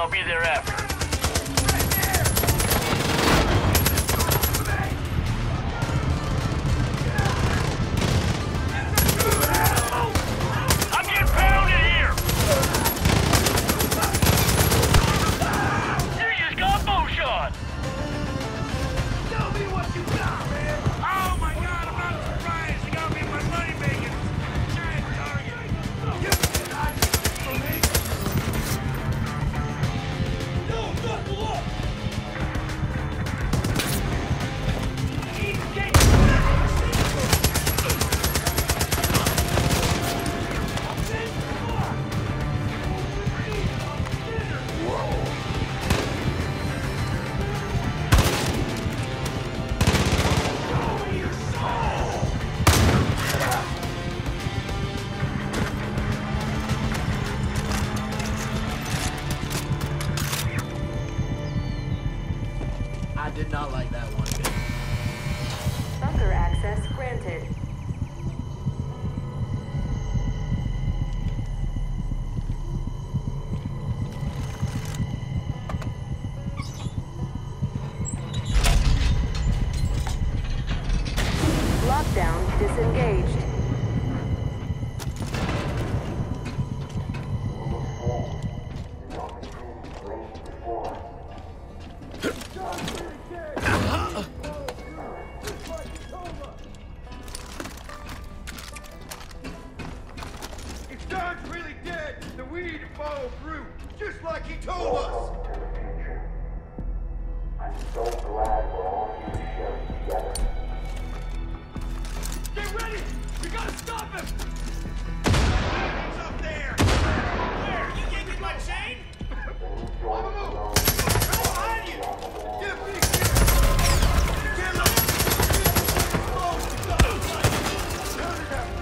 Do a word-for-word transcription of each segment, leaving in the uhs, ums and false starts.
I'll be there after. I'm getting pounded here! You just got bow shot! Tell me what you got, man! Oh my god, I'm not surprised! You got me my money making! Giant target! Give me an idea for me! No, knuckle up! I did not like that one bit. Bunker access granted. Lockdown disengaged. If John's really dead, then we need to follow through, just like he told us! Welcome to the future. I'm so glad we're all here to share it together. Get ready! We gotta stop him! He's up there! Where? You gave me my chain? On the move! Right behind you! Get a big hit! Get up! Oh, turn it out!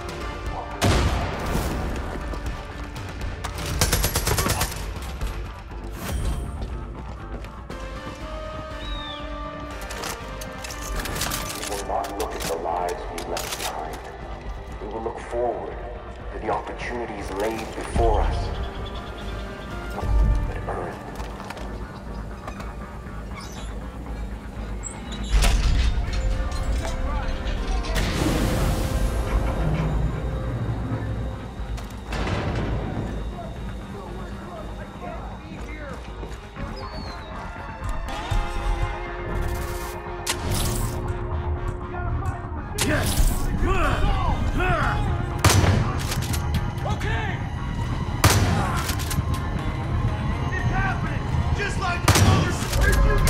We will not look at the lives we left behind. We will look forward to the opportunities laid before us. But Earth. Okay! It's happening! Just like the others!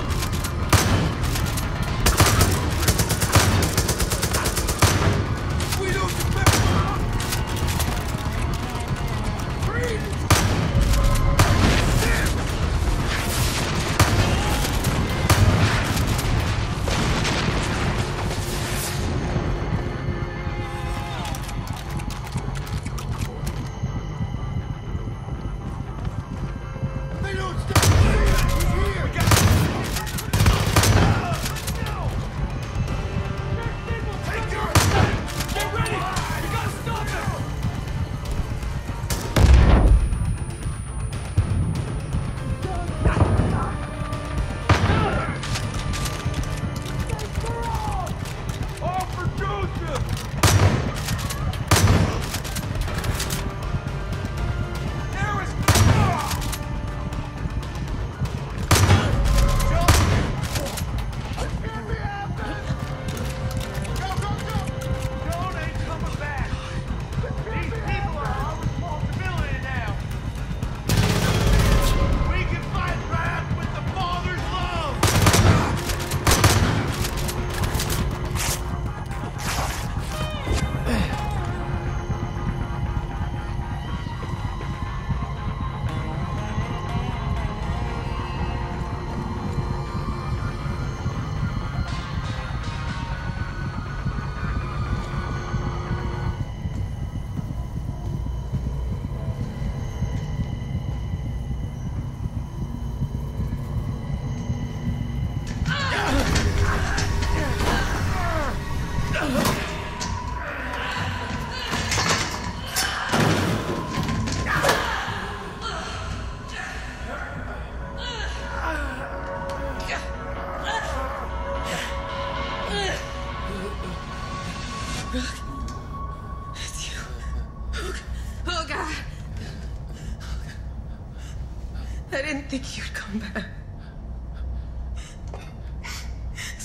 We don't remember! Breathe! They don't stop! He's here!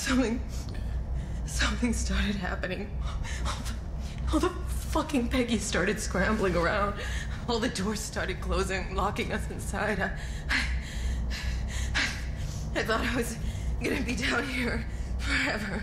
something... Something started happening. All the, all the fucking Peggies started scrambling around. All the doors started closing, locking us inside. I, I, I thought I was gonna be down here forever.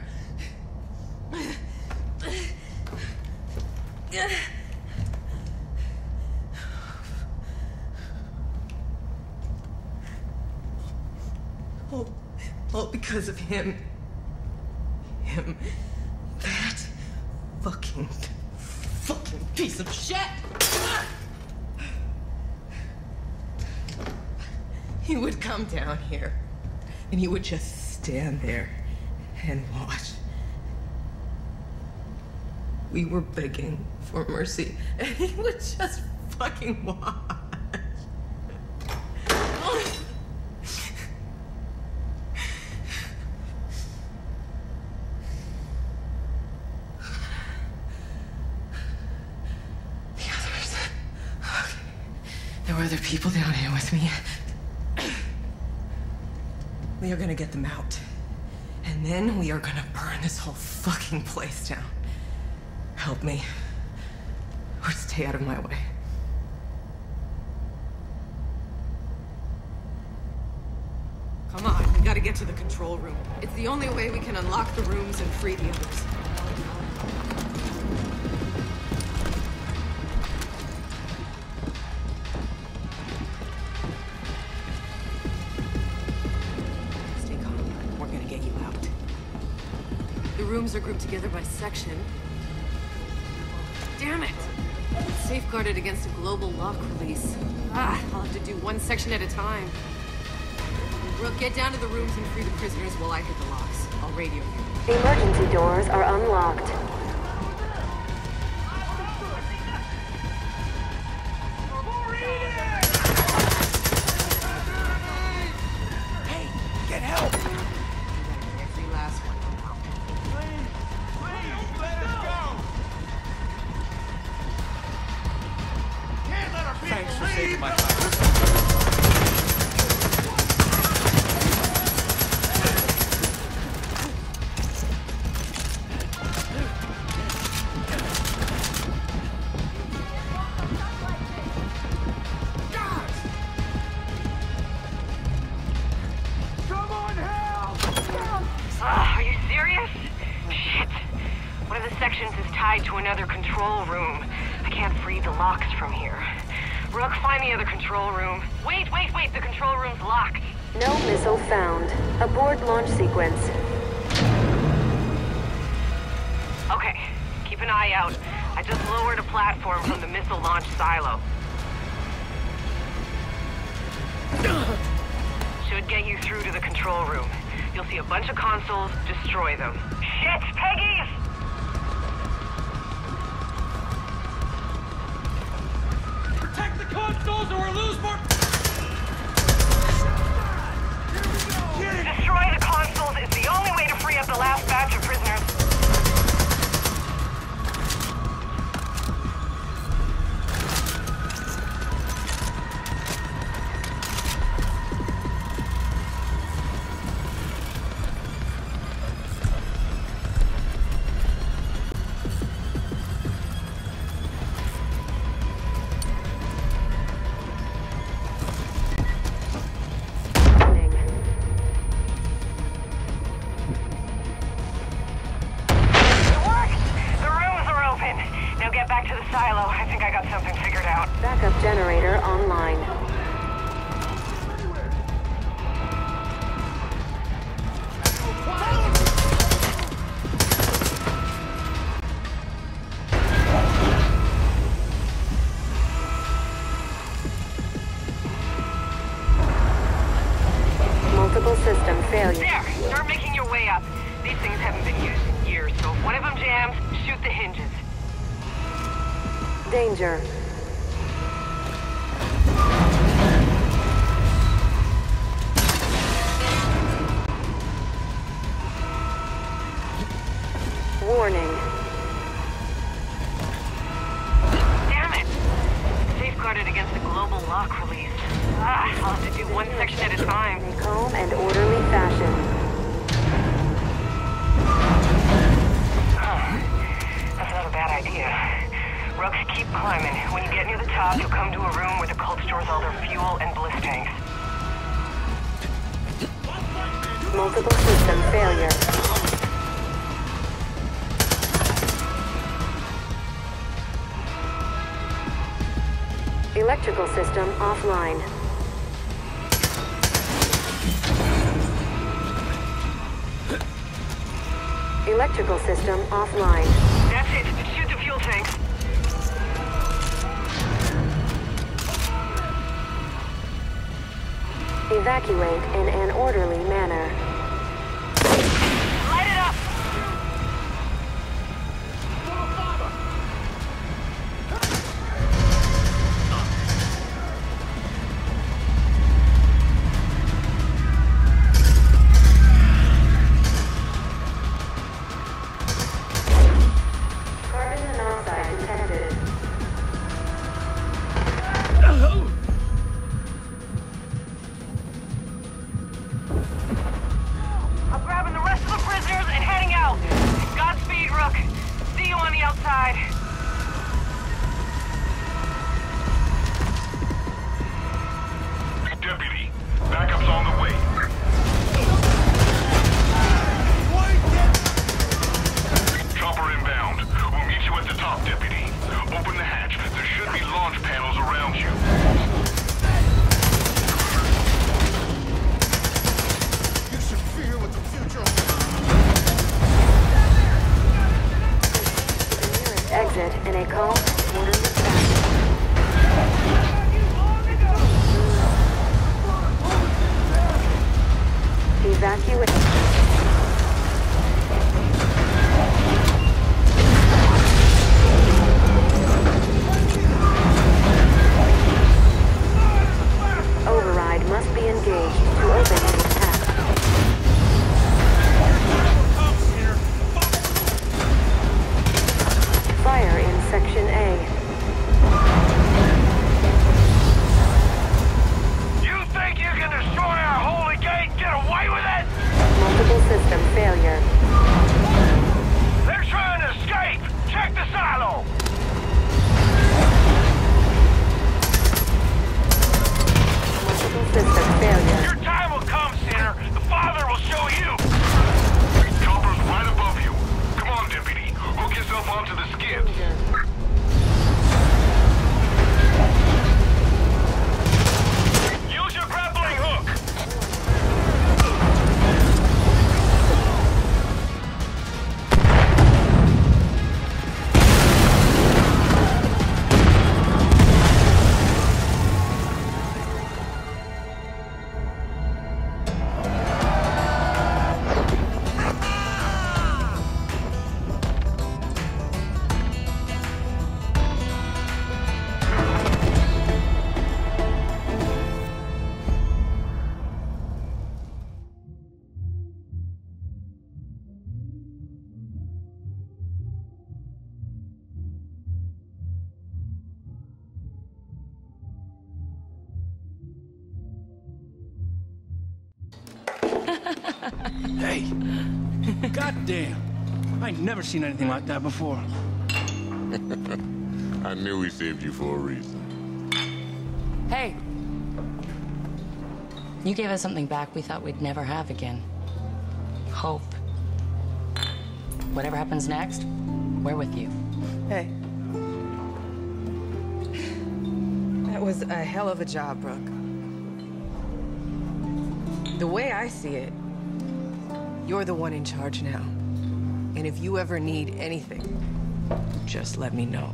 All, all because of him. Him. That fucking, fucking piece of shit! He would come down here, and he would just stand there and watch. We were begging for mercy, and he would just fucking watch. The others. Okay. There were other people down here with me. We are gonna get them out. And then we are gonna burn this whole fucking place down. Help me. Or stay out of my way. Come on, we gotta get to the control room. It's the only way we can unlock the rooms and free the others. Rooms are grouped together by section. Damn it! It's safeguarded against a global lock release. Ah, I'll have to do one section at a time. Rook, get down to the rooms and free the prisoners while I hit the locks. I'll radio you. The emergency doors are unlocked. Hey, get help! Every last one. Thanks for saving my life. Come on, help! Uh, are you serious? Shit. One of the sections is tied to another control room. I can't free the locks from here. Rook, find the other control room. Wait, wait, wait, the control room's locked. No missile found. Abort launch sequence. Okay, keep an eye out. I just lowered a platform from the missile launch silo. Should get you through to the control room. You'll see a bunch of consoles, destroy them. Shit, Peggies! Protect the consoles or we'll lose more... Destroy the consoles is the only way to free up the last batch of prisoners. Backup generator online. Multiple system failure. There! Start making your way up. These things haven't been used in years, so if one of them jams, shoot the hinges. Danger. Warning. Damn it! Safeguarded against a global lock release. Ah, I'll have to do one section at a time. In calm and orderly fashion. Multiple system failure. Electrical system offline. Electrical system offline. That's it. Shoot the fuel tanks. Evacuate in an orderly manner. Light it up! Carbon monoxide detected. I'm grabbing the rest of the prisoners and heading out. Godspeed, Rook. See you on the outside. Deputy, backup's on the way. Chopper inbound. We'll meet you at the top, Deputy. Open the hatch. There should be launch panels around you. You should fear what the future Exit in a calm, orderly fashion. Evacuate. Override must be engaged to open the attack. Fire in Section A. You think you can destroy our holy gate and get away with it? Multiple system failure. They're trying to escape! Check the silo! Multiple system failure. Your time will come, Sinner. The Father will show you! Chopper's right above you. Come on, Deputy. Hook yourself onto the skids. Use your grappling hook! Hey, goddamn! I ain't never seen anything like that before. I knew we saved you for a reason. Hey! You gave us something back we thought we'd never have again. Hope. Whatever happens next, we're with you. Hey. That was a hell of a job, Brooke. The way I see it, you're the one in charge now. And if you ever need anything, just let me know.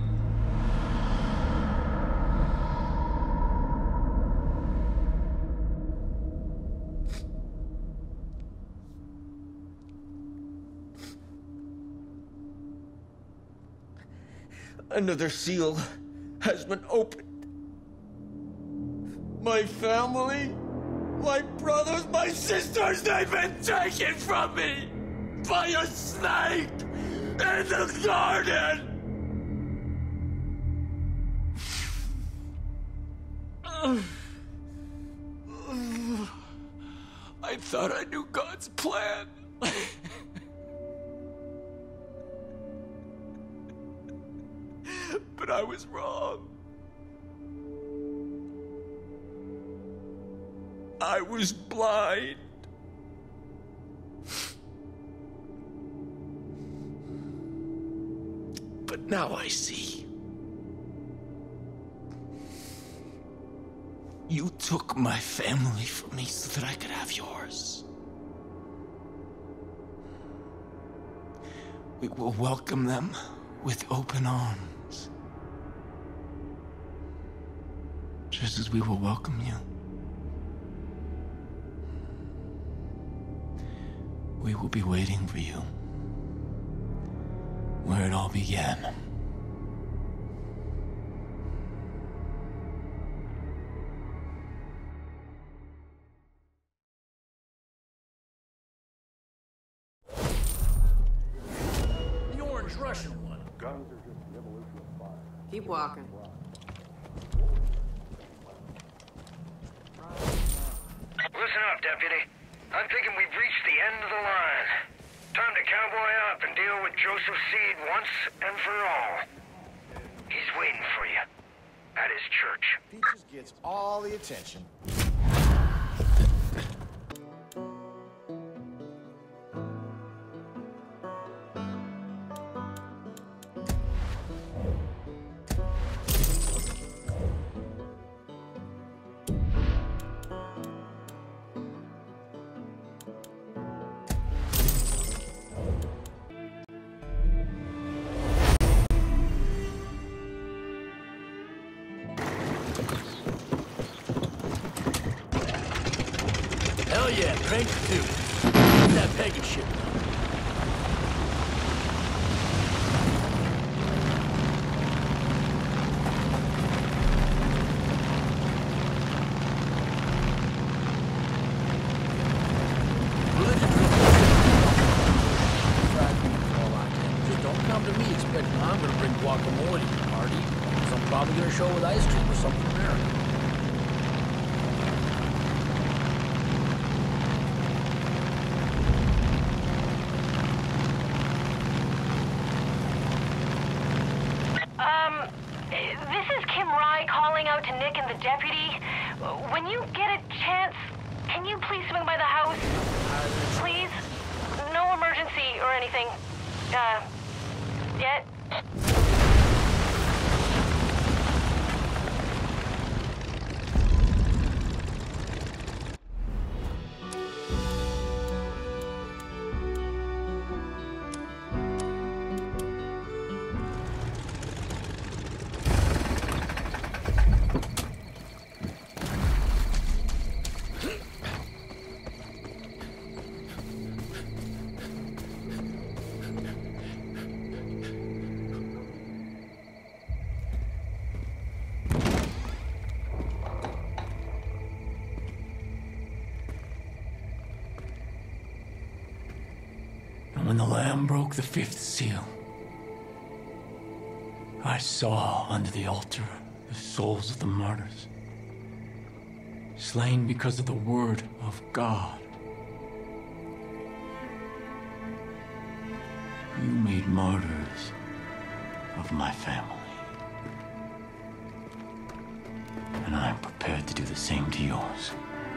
Another seal has been opened. My family, my brothers, my sisters, they've been taken from me by a snake in the garden! I thought I knew God's plan. But I was wrong. I was blind. Now I see. You took my family from me so that I could have yours. We will welcome them with open arms. Just as we will welcome you. We will be waiting for you. Where it all began. The orange Russian one. Guns are just the evolution of fire. Keep walking. Listen up, Deputy. I'm thinking we've reached the end of the line. Time to cowboy up and deal with Joseph Seed once and for all. He's waiting for you. At his church. Peaches gets all the attention. Hell yeah, drink too. Get that Peggy shit. Just don't come to me expecting I'm gonna bring guacamole to your party. So I'm probably gonna show with ice cream or something American. To Nick and the deputy. When you get a chance, can you please swing by the house? Please? No emergency or anything. Uh, yet? When the Lamb broke the fifth seal, I saw under the altar the souls of the martyrs, slain because of the word of God. You made martyrs of my family, and I'm prepared to do the same to yours.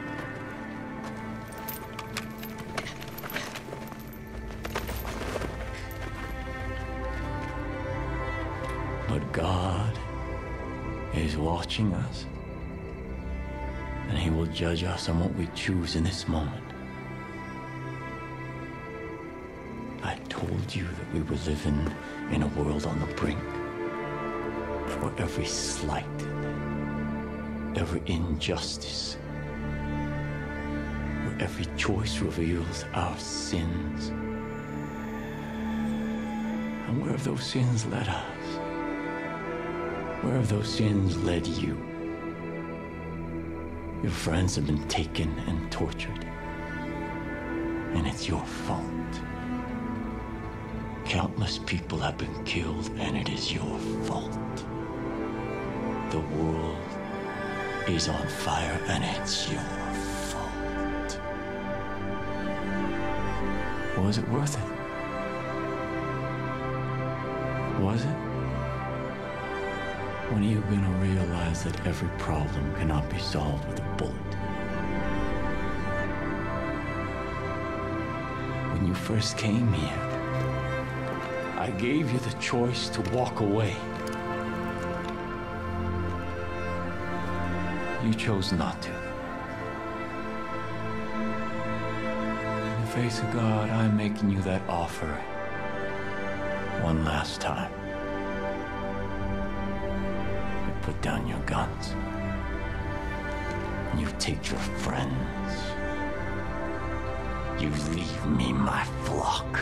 But God is watching us, and He will judge us on what we choose in this moment. I told you that we were living in a world on the brink, where every slight, every injustice, where every choice reveals our sins. And where have those sins led us? Where have those sins led you? Your friends have been taken and tortured, and it's your fault. Countless people have been killed, and it is your fault. The world is on fire, and it's your fault. Was it worth it? Was it? When are you gonna realize that every problem cannot be solved with a bullet? When you first came here, I I gave you the choice to walk away. You chose not to. In the face of God, I'm making you that offer one last time. You put down your guns. You take your friends. You leave me my flock.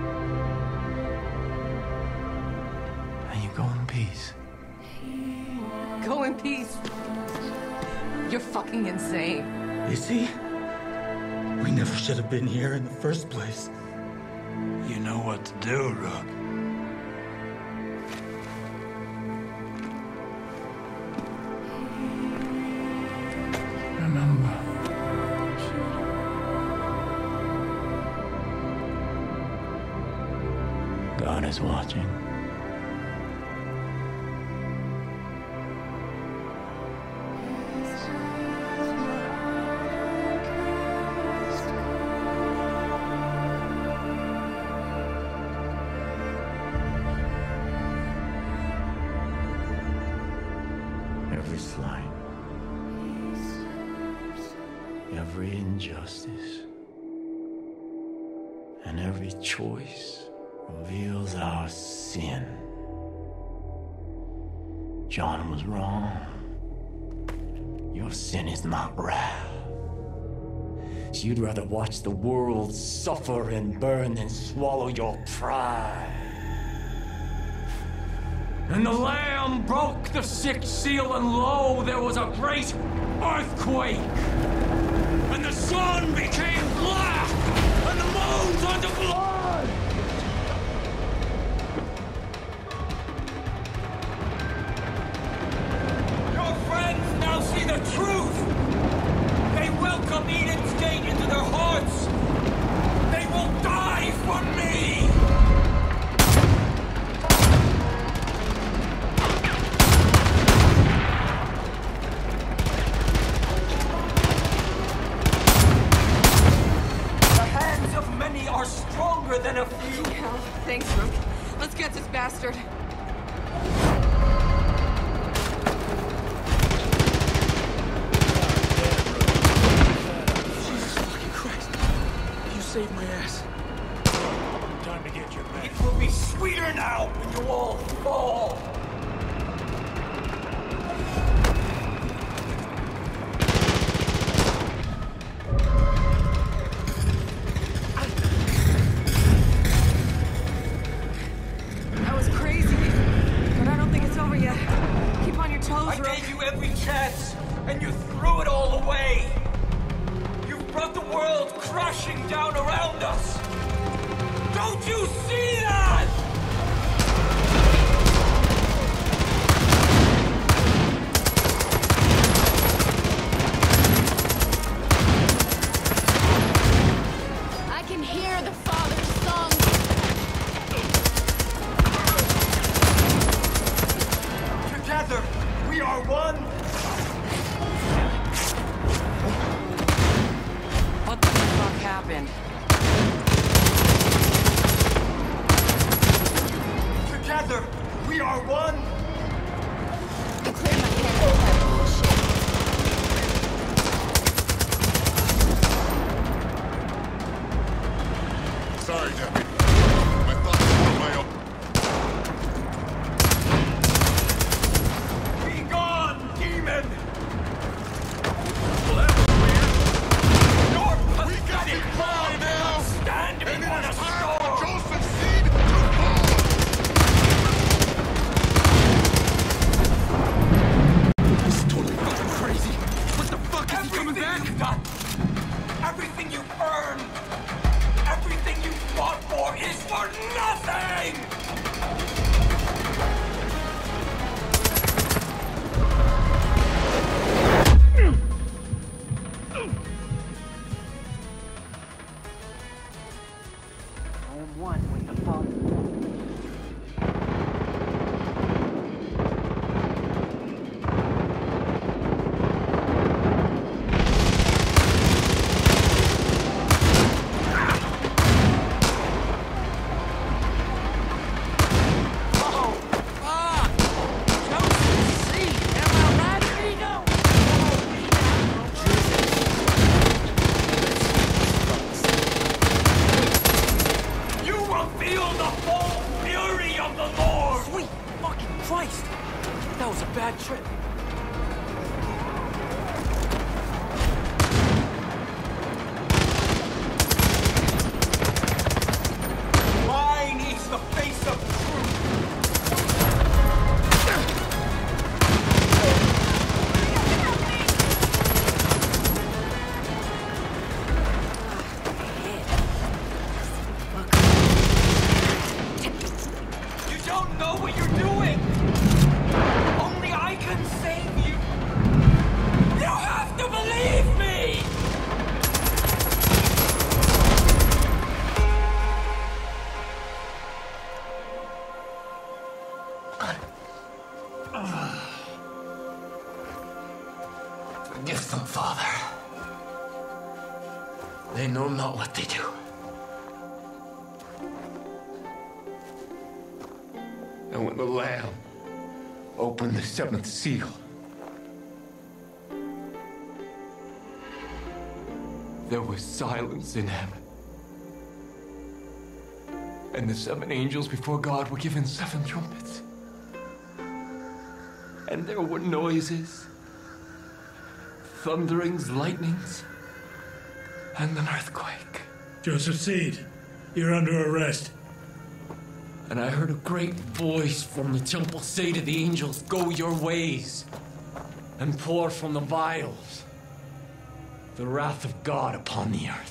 And you go in peace. Go in peace. You're fucking insane. Is he? We never should have been here in the first place. You know what to do, Rook. Remember. God is watching. Every slight, every injustice, and every choice reveals our sin. John was wrong. Your sin is not wrath. So you'd rather watch the world suffer and burn than swallow your pride. And the Lamb broke the sixth seal, and lo, there was a great earthquake. And the sun became black, and the moon turned to blood. Your friends now see the truth. They welcome Eden's gate into their hearts. They will die for me. Are stronger than a few. Hell, thanks, Rook. Let's get this bastard. Jesus fucking Christ. You saved my ass. Time to get your back. It will be sweeter now when you all fall. toes, Rook. I gave you every chance, and you threw it all away. You've brought the world crashing down around us. Don't you see that? I can hear the Father's song. Together, we are one. What the fuck happened? Together, we are one. Clear my head of that bullshit. Sorry, Deputy. My thoughts were my own. Be gone, demon! Well, that was weird. You're We got pathetic! big power now! Stand And before it the is time for storm! Joseph Seed to fall! This is totally fucking crazy. What the fuck is he coming back? Everything you've done, everything you've earned, everything you fought for is for nothing! I am one with the Father. They know not what they do. And when the Lamb opened the seventh seal, there was silence in heaven. And the seven angels before God were given seven trumpets. And there were noises, thunderings, lightnings, and an earthquake. Joseph Seed, you're under arrest. And I heard a great voice from the temple say to the angels, "Go your ways, and pour from the vials the wrath of God upon the earth."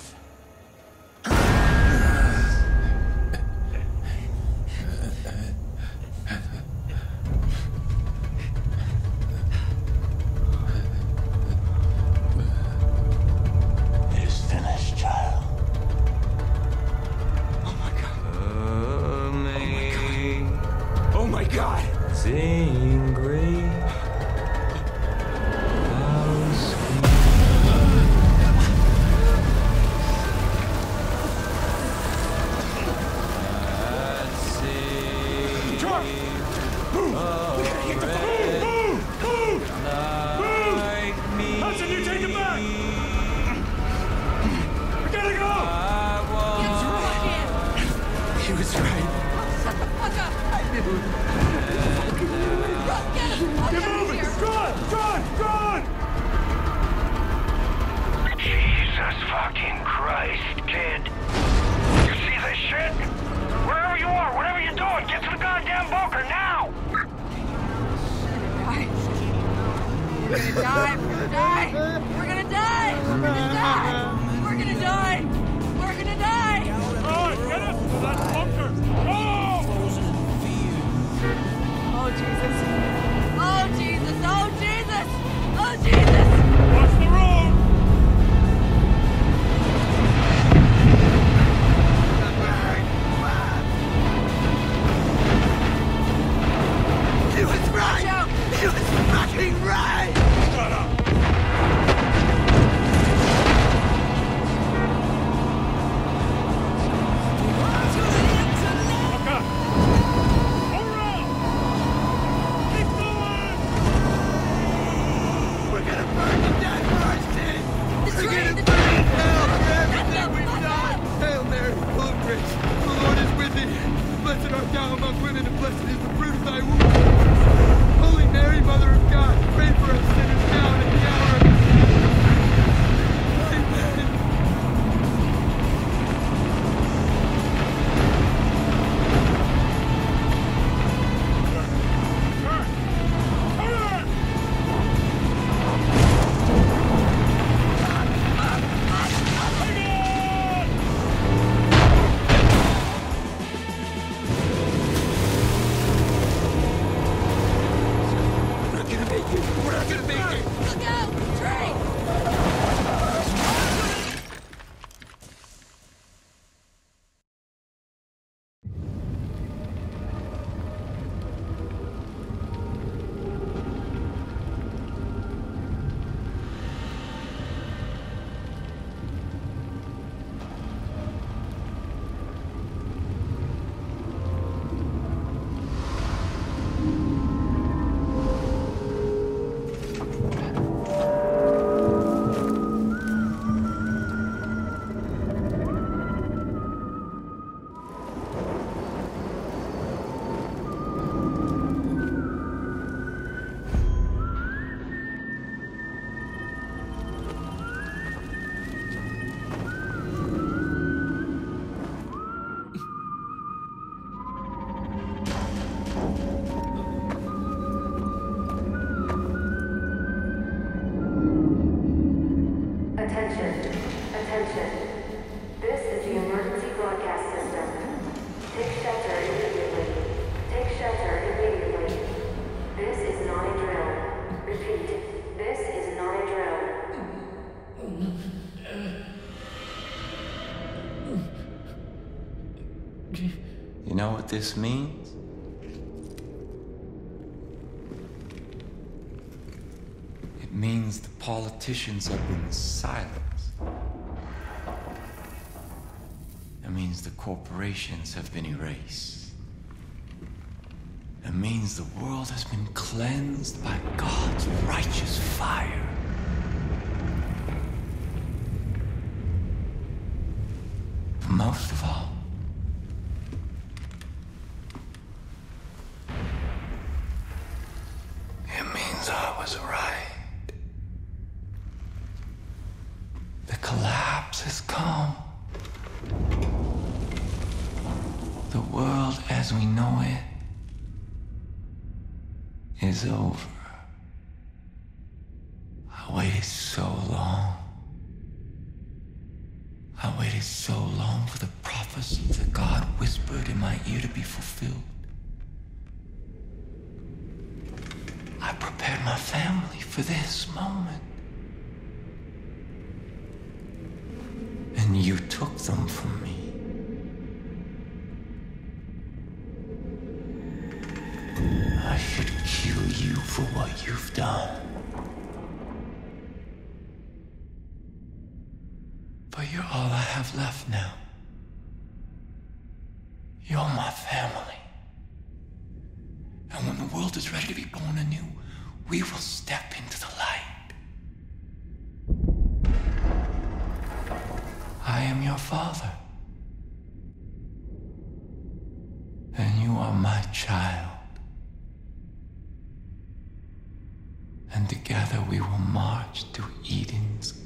Sing great. You know what this means? It means the politicians have been silenced. means the corporations have been erased. It means the world has been cleansed by God's righteous fire. But most of all, it means I was right. The collapse has come. The world as we know it is over. I waited so long. I waited so long for the prophecy that God whispered in my ear to be fulfilled. I prepared my family for this moment. And you took them from me. I should kill you for what you've done. But you're all I have left now. You're my family. And when the world is ready to be born anew, we will step into the light. I am your father. And you are my child. And together we will march to Eden's